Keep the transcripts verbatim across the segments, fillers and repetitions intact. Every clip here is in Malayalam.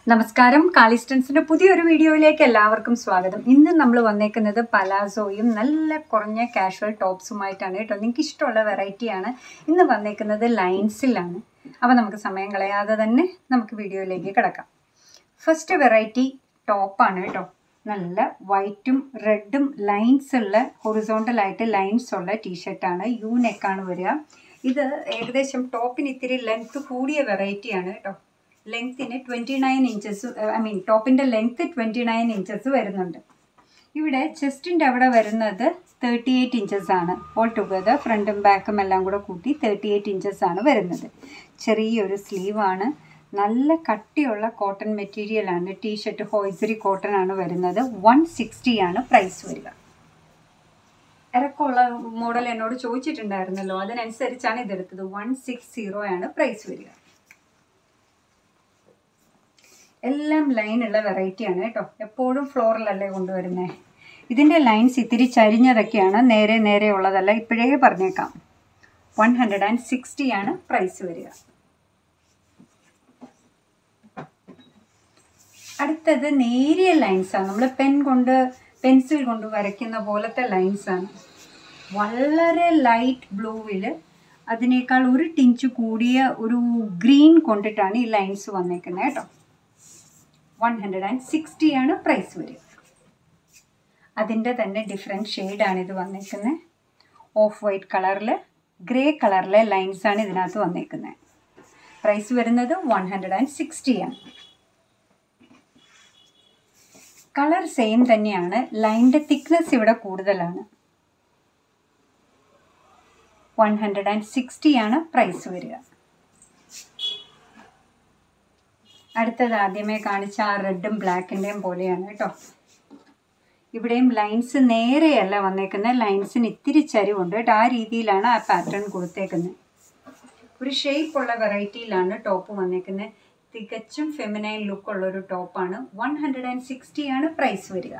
നമസ്കാരം, കാലീസ് ട്രെൻഡ്സിന്റെ പുതിയൊരു വീഡിയോയിലേക്ക് എല്ലാവർക്കും സ്വാഗതം. ഇന്ന് നമ്മൾ വന്നേക്കുന്നത് പലാസോയും നല്ല കുറഞ്ഞ കാഷ്വൽ ടോപ്സുമായിട്ടാണ് കേട്ടോ. നിങ്ങൾക്ക് ഇഷ്ടമുള്ള വെറൈറ്റിയാണ് ഇന്ന് വന്നേക്കുന്നത്. ലൈൻസിലാണ്. അപ്പോൾ നമുക്ക് സമയം കളയാതെ തന്നെ നമുക്ക് വീഡിയോയിലേക്ക് കിടക്കാം. ഫസ്റ്റ് വെറൈറ്റി ടോപ്പാണ് കേട്ടോ. നല്ല വൈറ്റും റെഡും ലൈൻസ് ഉള്ള ഹൊറിസോണ്ടലായിട്ട് ലൈൻസ് ഉള്ള ടീഷർട്ടാണ്. യു നെക്കാണ് വരിക. ഇത് ഏകദേശം ടോപ്പിന് ഇത്തിരി ലെങ്ത്ത് കൂടിയ വെറൈറ്റിയാണ് കേട്ടോ. ലെങ്ത്തിന് twenty nine inches I mean ടോപ്പിൻ്റെ ലെങ്ത്ത് ട്വൻറ്റി നയൻ ഇഞ്ചസ് വരുന്നുണ്ട്. ഇവിടെ ചെസ്റ്റിൻ്റെ അവിടെ വരുന്നത് തേർട്ടി എയ്റ്റ് ഇഞ്ചസ് ആണ്. ഓൾ ടുഗദർ ഫ്രണ്ടും ബാക്കും എല്ലാം കൂടെ കൂട്ടി തേർട്ടി എയ്റ്റ് ഇഞ്ചസ് ആണ് വരുന്നത്. ചെറിയൊരു സ്ലീവാണ്. നല്ല കട്ടിയുള്ള കോട്ടൺ മെറ്റീരിയലാണ്. ടീഷർട്ട് ഹോയ്സറി കോട്ടൺ ആണ് വരുന്നത്. വൺ സിക്സ്റ്റി ആണ് പ്രൈസ് വരിക. ഇറക്കമുള്ള മോഡൽ എന്നോട് ചോദിച്ചിട്ടുണ്ടായിരുന്നല്ലോ, അതിനനുസരിച്ചാണ് ഇതെടുത്തത്. വൺ സിക്സ് സീറോ ആണ് പ്രൈസ് വരിക. എല്ലാം ലൈനുള്ള വെറൈറ്റിയാണ് കേട്ടോ. എപ്പോഴും ഫ്ലോറലല്ലേ കൊണ്ടുവരുന്നത്. ഇതിൻ്റെ ലൈൻസ് ഇത്തിരി ചരിഞ്ഞതൊക്കെയാണ്, നേരെ നേരെ ഉള്ളതല്ല. ഇപ്പോഴേ പറഞ്ഞേക്കാം. വൺ ഹൺഡ്രഡ് ആൻഡ് സിക്സ്റ്റി ആണ് പ്രൈസ് വരിക. അടുത്തത് നേരിയ ലൈൻസാണ്. നമ്മൾ പെൻ കൊണ്ട് പെൻസിൽ കൊണ്ട് വരയ്ക്കുന്ന പോലത്തെ ലൈൻസാണ്. വളരെ ലൈറ്റ് ബ്ലൂവിൽ അതിനേക്കാൾ ഒരു ടിഞ്ച് കൂടിയ ഒരു ഗ്രീൻ കൊണ്ടിട്ടാണ് ഈ ലൈൻസ് വന്നേക്കുന്നത് കേട്ടോ. വൺ ഹൺഡ്രഡ് ആൻഡ് സിക്സ്റ്റി ആണ് പ്രൈസ് വരിക. അതിൻ്റെ തന്നെ ഡിഫറെൻറ്റ് ഷെയ്ഡാണ് ഇത് വന്നേക്കുന്നത്. ഓഫ് വൈറ്റ് കളറിൽ ഗ്രേ കളറിലെ ലൈൻസാണ് ഇതിനകത്ത് വന്നേക്കുന്നത്. പ്രൈസ് വരുന്നത് വൺ ഹൺഡ്രഡ് ആൻഡ് സിക്സ്റ്റി ആണ്. കളർ സെയിം തന്നെയാണ്. ലൈനിൻ്റെ തിക്നെസ് ഇവിടെ കൂടുതലാണ്. വൺ ഹൺഡ്രഡ് ആൻഡ് സിക്സ്റ്റി ആണ് പ്രൈസ് വരിക. അടുത്തത് ആദ്യമേ കാണിച്ച ആ റെഡും ബ്ലാക്കിൻ്റെയും പോലെയാണ് കേട്ടോ. ഇവിടെയും ലൈൻസ് നേരെയല്ല വന്നേക്കുന്നത്. ലൈൻസിന് ഇത്തിരി ചരിവുണ്ട് കേട്ടോ. ആ രീതിയിലാണ് ആ പാറ്റേൺ കൊടുത്തേക്കുന്നത്. ഒരു ഷേപ്പുള്ള വെറൈറ്റിയിലാണ് ടോപ്പ് വന്നേക്കുന്നത്. തികച്ചും ഫെമിനൈൻ ലുക്കുള്ളൊരു ടോപ്പാണ്. വൺ ഹൺഡ്രഡ് ആൻഡ് സിക്സ്റ്റി ആണ് പ്രൈസ് വരിക.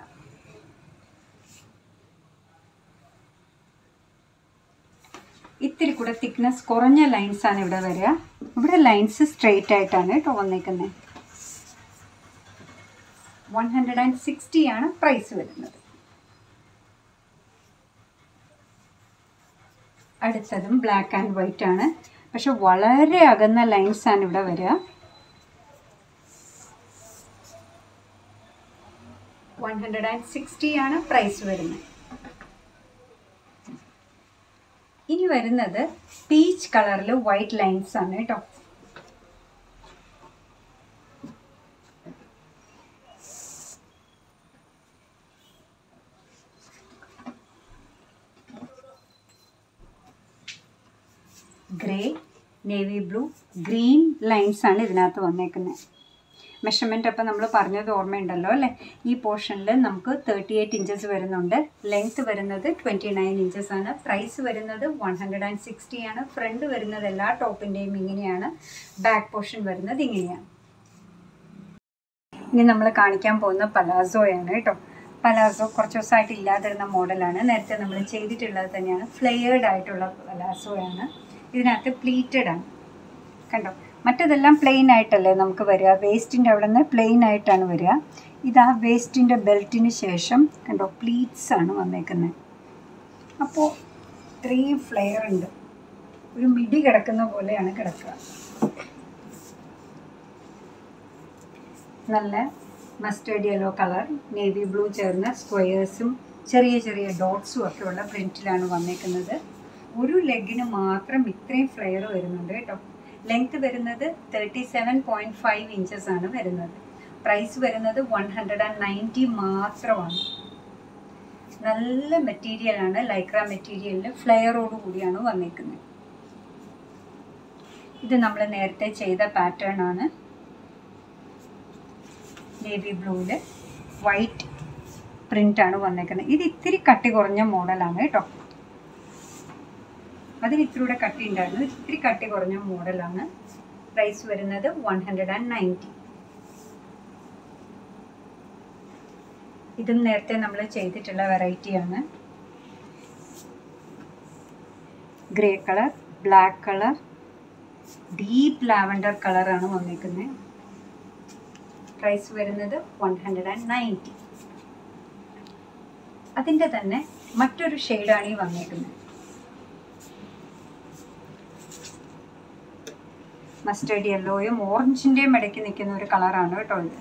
ഇത്തിരി കൂടെ തിക്നെസ് കുറഞ്ഞ ലൈൻസാണ് ഇവിടെ വരിക. ഇവിടെ ലൈൻസ് സ്ട്രെയിറ്റ് ആയിട്ടാണ് കേട്ടോ വന്നേക്കുന്നത്. വൺ ഹൺഡ്രഡ് ആൻഡ് സിക്സ്റ്റി ആണ് പ്രൈസ് വരുന്നത്. അടുത്തതും ബ്ലാക്ക് ആൻഡ് വൈറ്റ് ആണ്. പക്ഷെ വളരെ അകന്ന ലൈൻസാണ് ഇവിടെ വരിക. വൺ ഹൺഡ്രഡ് ആൻഡ് സിക്സ്റ്റി ആണ് പ്രൈസ് വരുന്നത്. ഇനി വരുന്നത് പീച്ച് കളറിൽ വൈറ്റ് ലൈൻസ് ആണ് കേട്ടോ. Grey, navy blue, green lines ആണ് ഇതിനകത്ത് വന്നേക്കുന്നത്. മെഷർമെൻറ്റ് അപ്പം നമ്മൾ പറഞ്ഞത് ഓർമ്മയുണ്ടല്ലോ അല്ലേ. ഈ പോർഷനിൽ നമുക്ക് തേർട്ടി എയ്റ്റ് ഇഞ്ചസ് വരുന്നുണ്ട്. ലെങ്ത്ത് വരുന്നത് ട്വൻറ്റി നയൻ ഇഞ്ചസ് ആണ്. പ്രൈസ് വരുന്നത് വൺ ഹൺഡ്രഡ് ആൻഡ് സിക്സ്റ്റി ആണ്. ഫ്രണ്ട് വരുന്നത് എല്ലാ ടോപ്പിൻ്റെയും ഇങ്ങനെയാണ്. ബാക്ക് പോർഷൻ വരുന്നത് ഇങ്ങനെയാണ്. ഇനി നമ്മൾ കാണിക്കാൻ പോകുന്ന പലാസോയാണ് കേട്ടോ. പലാസോ കുറച്ച് ദിവസമായിട്ട് ഇല്ലാതിരുന്ന മോഡലാണ്. നേരത്തെ നമ്മൾ ചെയ്തിട്ടുള്ളത് തന്നെയാണ്. ഫ്ലെയേർഡ് ആയിട്ടുള്ള പലാസോയാണ്. ഇതിനകത്ത് പ്ലീറ്റഡ് ആണ് കണ്ടോ. മറ്റതെല്ലാം പ്ലെയിൻ ആയിട്ടല്ലേ നമുക്ക് വരിക. വേസ്റ്റിൻ്റെ അവിടെ നിന്ന് പ്ലെയിൻ ആയിട്ടാണ് വരിക. ഇത് ആ വേസ്റ്റിൻ്റെ ബെൽറ്റിന് ശേഷം കണ്ടോ പ്ലീറ്റ്സ് ആണ് വന്നേക്കുന്നത്. അപ്പോൾ ഇത്രയും ഫ്ലെയർ ഉണ്ട്. ഒരു മിഡി കിടക്കുന്ന പോലെയാണ് കിടക്കുക. നല്ല mustard yellow colour, navy blue ചേർന്ന സ്ക്വയേഴ്സും ചെറിയ ചെറിയ ഡോട്ട്സും ഒക്കെ ഉള്ള പ്രിൻറ്റിലാണ് വന്നേക്കുന്നത്. ഒരു ലെഗിന് മാത്രം ഇത്രയും ഫ്ലെയർ വരുന്നുണ്ട് കേട്ടോ. ലെങ്ത് വരുന്നത് thirty seven point five inches ആണ് വരുന്നത്. പ്രൈസ് വരുന്നത് വൺ ഹൺഡ്രഡ് ആൻഡ് നയൻറ്റി മാത്രമാണ്. നല്ല മെറ്റീരിയലാണ്. ലൈക്ര മെറ്റീരിയലിൽ ഫ്ലെയറോട് കൂടിയാണ് വന്നിരിക്കുന്നത്. ഇത് നമ്മൾ നേരത്തെ ചെയ്ത പാറ്റേൺ ആണ്. നേവി ബ്ലൂവിൽ വൈറ്റ് പ്രിൻ്റാണ് വന്നേക്കുന്നത്. ഇത് ഇത്തിരി കട്ടി കുറഞ്ഞ മോഡലാണ് കേട്ടോ. അതിന് ഇത്തിരി കൂടെ കട്ടി ഉണ്ടായിരുന്നു. ഇത്തിരി കട്ടി കുറഞ്ഞ മോഡലാണ്. പ്രൈസ് വരുന്നത് വൺ ഹൺഡ്രഡ് ആൻഡ് നയൻറ്റി. ഇതും നേരത്തെ നമ്മൾ ചെയ്തിട്ടുള്ള വെറൈറ്റിയാണ്. Grey colour, black colour, deep lavender കളറാണ് വന്നിരിക്കുന്നത്. പ്രൈസ് വരുന്നത് വൺ ഹൺഡ്രഡ് ആൻഡ് നയൻറ്റി. അതിൻ്റെ തന്നെ മറ്റൊരു ഷെയ്ഡാണ് ഈ വന്നേക്കുന്നത്. മസ്റ്റേർഡ് യെല്ലോയും ഓറഞ്ചിൻ്റെയും ഇടയ്ക്ക് നിൽക്കുന്ന ഒരു കളറാണ് കേട്ടോ ഇത്.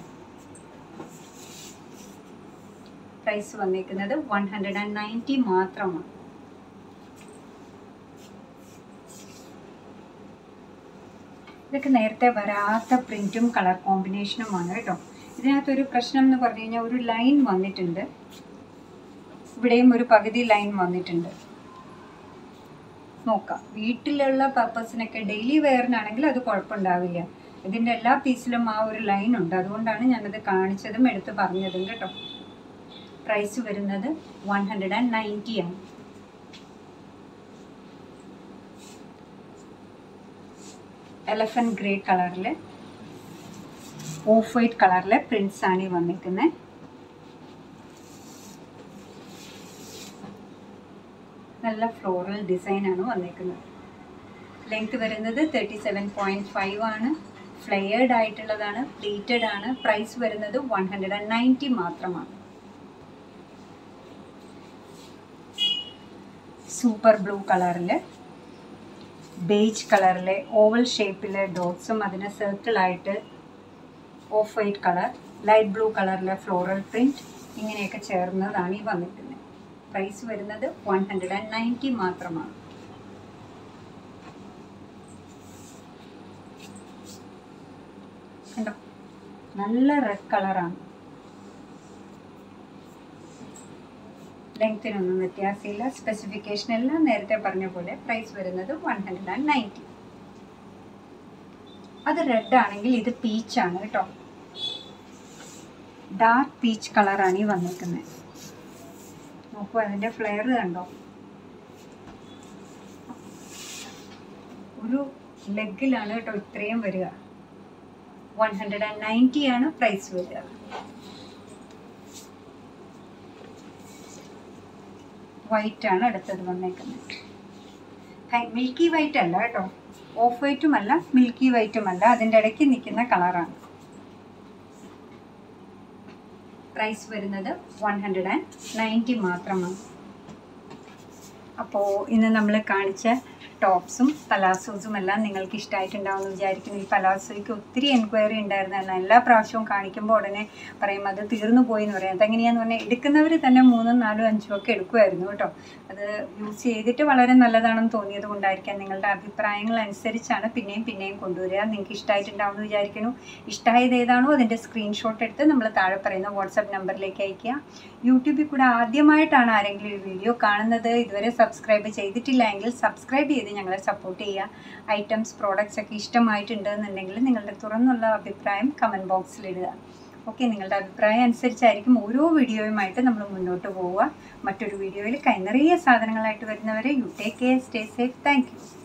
പ്രൈസ് വന്നിരിക്കുന്നത് വൺ ഹൺഡ്രഡ് ആൻഡ് നയൻറ്റി മാത്രമാണ്. ഇതൊക്കെ നേരത്തെ വരാത്ത പ്രിന്റും കളർ കോമ്പിനേഷനുമാണ് കേട്ടോ. ഇതിനകത്തൊരു പ്രശ്നം എന്ന് പറഞ്ഞു കഴിഞ്ഞാൽ ഒരു ലൈൻ വന്നിട്ടുണ്ട്, ഇവിടെയും ഒരു പകുതി ലൈൻ വന്നിട്ടുണ്ട്. നോക്കാം, വീട്ടിലുള്ള പർപ്പസിനൊക്കെ ഡെയിലി വെയറിനാണെങ്കിൽ അത് കുഴപ്പമുണ്ടാവില്ല. ഇതിൻ്റെ എല്ലാ പീസിലും ആ ഒരു ലൈൻ ഉണ്ട്, അതുകൊണ്ടാണ് ഞാനത് കാണിച്ചതും എടുത്ത് പറഞ്ഞതും കേട്ടോ. പ്രൈസ് വരുന്നത് വൺ ഹൺഡ്രഡ് ആൻഡ് നയൻറ്റി ആണ്. എലഫന്റ് ഗ്രേ കളറിൽ ഓഫ് വൈറ്റ് കളറിലെ പ്രിന്റ്സ് ആണ് ഈ വന്നിരിക്കുന്നത്. നല്ല ഫ്ലോറൽ ഡിസൈൻ ആണ് വന്നിരിക്കുന്നത്. ലെങ്ത് വരുന്നത് തേർട്ടി സെവൻ പോയിന്റ് ഫൈവ് ആണ്. ഫ്ലെയർഡ് ആയിട്ടുള്ളതാണ്, പ്ലീറ്റഡ് ആണ്. പ്രൈസ് വരുന്നത് വൺ ഹൺഡ്രഡ് ആൻഡ് നയൻറ്റി മാത്രമാണ്. സൂപ്പർ ബ്ലൂ കളറിൽ ബേജ് കളറിലെ ഓവൽ ഷേപ്പിലെ ഡോട്ട്സും അതിന് സർക്കിളായിട്ട് off white colour, light blue കളറിലെ ഫ്ലോറൽ പ്രിന്റ്, ഇങ്ങനെയൊക്കെ ചേർന്നതാണ് ഈ വന്നിരിക്കുന്നത്. പ്രൈസ് വരുന്നത് വൺ ഹൺഡ്രഡ് ആൻഡ് നയൻറ്റി മാത്രമാണ്. കണ്ടോ, നല്ല റെഡ് കളറാണ്. ലെങ്ത്തിനൊന്നും വ്യത്യാസമില്ല. സ്പെസിഫിക്കേഷൻ എല്ലാം നേരത്തെ പറഞ്ഞ പോലെ. പ്രൈസ് വരുന്നത് വൺ ഹൺഡ്രഡ് ആൻഡ് നയൻറ്റി. അത് റെഡ് ആണെങ്കിൽ ഇത് പീച്ചാണ് കേട്ടോ. ഡാർക്ക് പീച്ച് കളറാണ് ഈ വന്നിരിക്കുന്നത്. നോക്കൂ, അതിൻ്റെ ഫ്ലെയർ കണ്ടോ. ഒരു ലെഗിലാണ് കേട്ടോ ഇത്രയും വരിക. വൺ ഹൺഡ്രഡ് ആൻഡ് നയൻറ്റി ആണ് പ്രൈസ് വരിക. വൈറ്റ് ആണ് അടുത്തത് വന്നേക്കുന്നത്. മിൽക്കി വൈറ്റ് അല്ല കേട്ടോ, ഓഫ് വൈറ്റും അല്ല മിൽക്കി വൈറ്റും അല്ല, അതിൻ്റെ ഇടയ്ക്ക് നിൽക്കുന്ന കളറാണ്. പ്രൈസ് വരുന്നത് വൺ ഹൺഡ്രഡ് ആൻഡ് നയൻറ്റി മാത്രമാണ്. അപ്പോൾ ഇന്ന് നമ്മൾ കാണിച്ച ടോപ്സും പലാസോസും എല്ലാം നിങ്ങൾക്ക് ഇഷ്ടമായിട്ടുണ്ടാവുമെന്ന് വിചാരിക്കുന്നു. ഈ പലാസോയ്ക്ക് ഒത്തിരി എൻക്വയറി ഉണ്ടായിരുന്നല്ലോ. എല്ലാ പ്രാവശ്യവും കാണിക്കുമ്പോൾ ഉടനെ പറയും അത് തീർന്നു പോയി എന്ന് പറയും. അതെങ്ങനെയാന്ന് പറഞ്ഞാൽ എടുക്കുന്നവർ തന്നെ മൂന്നും നാലും അഞ്ചും ഒക്കെ എടുക്കുമായിരുന്നു കേട്ടോ. അത് യൂസ് ചെയ്തിട്ട് വളരെ നല്ലതാണെന്ന് തോന്നിയത് കൊണ്ടായിരിക്കാം. നിങ്ങളുടെ അഭിപ്രായങ്ങൾ അനുസരിച്ചാണ് പിന്നെയും പിന്നെയും കൊണ്ടുവരിക. നിങ്ങൾക്ക് ഇഷ്ടമായിട്ടുണ്ടാവുമെന്ന് വിചാരിക്കുന്നു. ഇഷ്ടമായത് ഏതാണോ അതിൻ്റെ സ്ക്രീൻഷോട്ട് എടുത്ത് നമ്മൾ താഴെ പറയുന്ന വാട്സാപ്പ് നമ്പറിലേക്ക് അയയ്ക്കുക. യൂട്യൂബിൽ കൂടെ ആദ്യമായിട്ടാണ് ആരെങ്കിലും ഈ വീഡിയോ കാണുന്നത്, ഇതുവരെ സബ്സ്ക്രൈബ് ചെയ്തിട്ടില്ല എങ്കിൽ സബ്സ്ക്രൈബ് ചെയ്ത് ഞങ്ങളെ സപ്പോർട്ട് ചെയ്യുക. ഐറ്റംസ് പ്രോഡക്റ്റ്സ് ഒക്കെ ഇഷ്ടമായിട്ടുണ്ട് എന്നുണ്ടെങ്കിൽ നിങ്ങളുടെ തുറന്നുള്ള അഭിപ്രായം കമൻറ്റ് ബോക്സിലിടുക. ഓക്കെ, നിങ്ങളുടെ അഭിപ്രായം അനുസരിച്ചായിരിക്കും ഓരോ വീഡിയോയുമായിട്ട് നമ്മൾ മുന്നോട്ട് പോവുക. മറ്റൊരു വീഡിയോയിൽ കൈ നിറയെ സാധനങ്ങളായിട്ട് വരുന്നവരെ you take care, stay safe. Thank U.